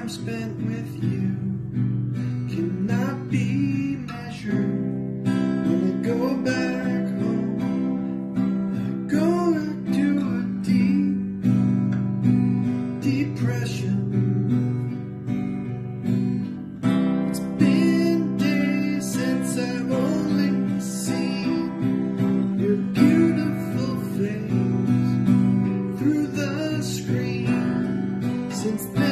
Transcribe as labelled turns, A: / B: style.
A: time spent with you cannot be measured. When I go back home, I go into a deep depression. It's been days since I've only seen your beautiful face through the screen. Since then